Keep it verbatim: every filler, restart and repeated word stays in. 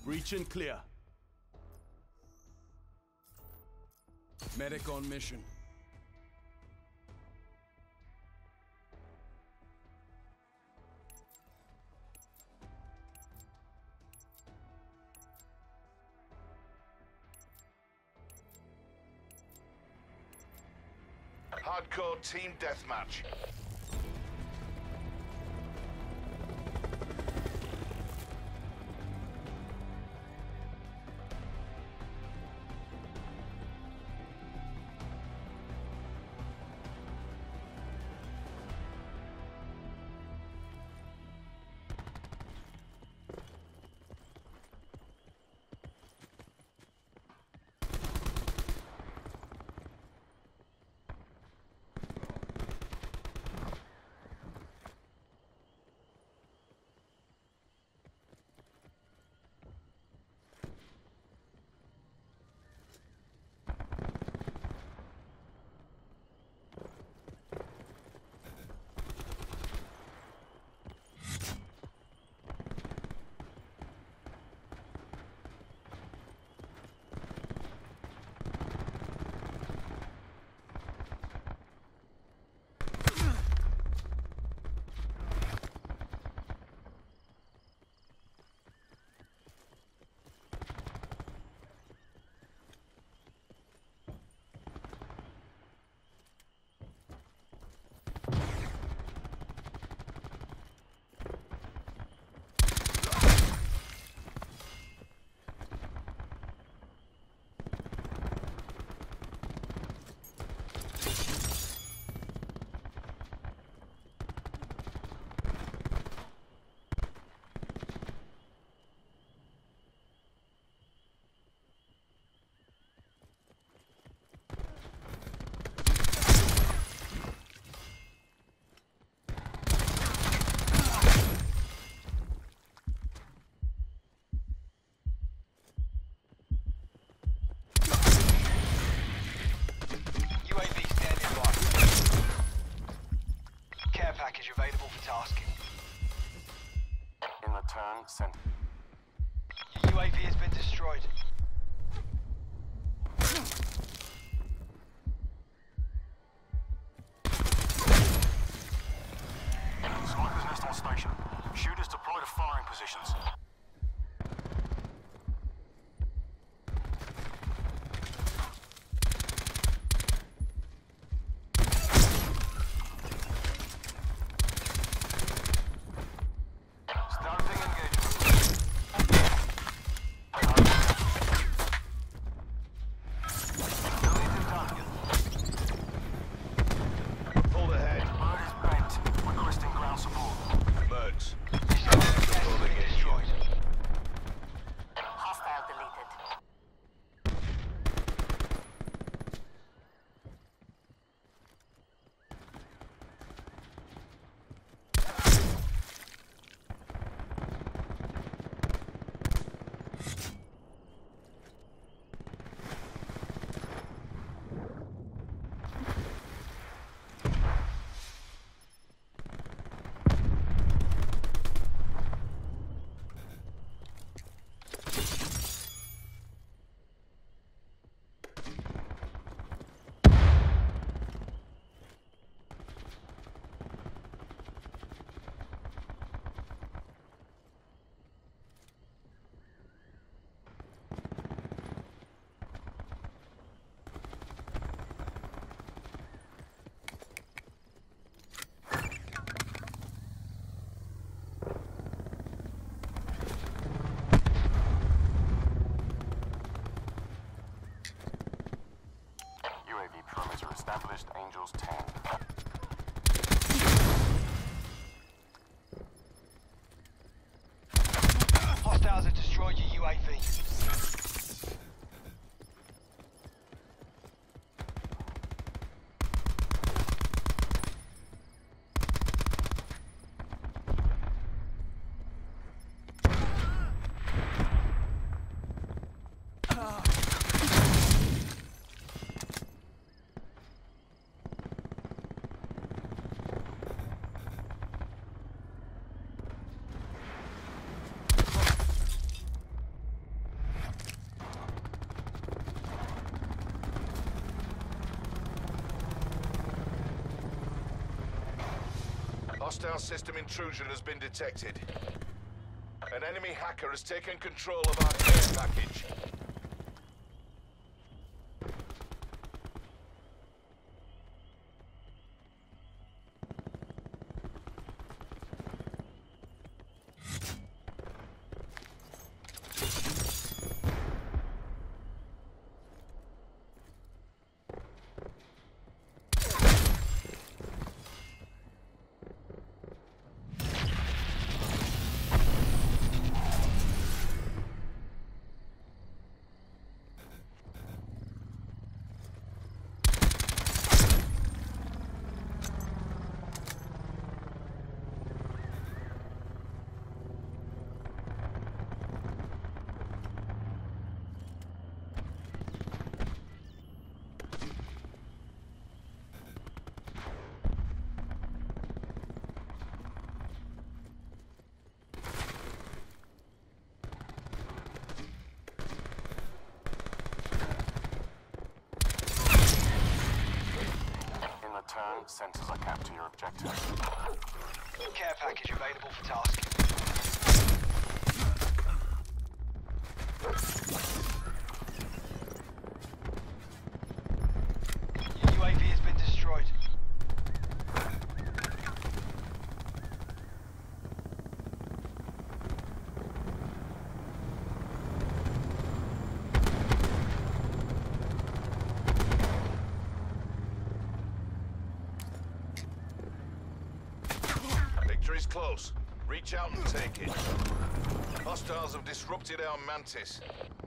Breach and clear. Medic on mission. Hardcore team deathmatch. Package available for tasking. In return, send. Your U A V has been destroyed. Sniper's nest on station. Shooters deploy to firing positions. Established, Angels ten. Hostiles have destroyed your U A V. Hostile system intrusion has been detected. An enemy hacker has taken control of our care package. Turn, sensors are capped to your objective. Care package available for tasking. Your U A V has been destroyed. Victory's close. Reach out and take it. Hostiles have disrupted our Mantis.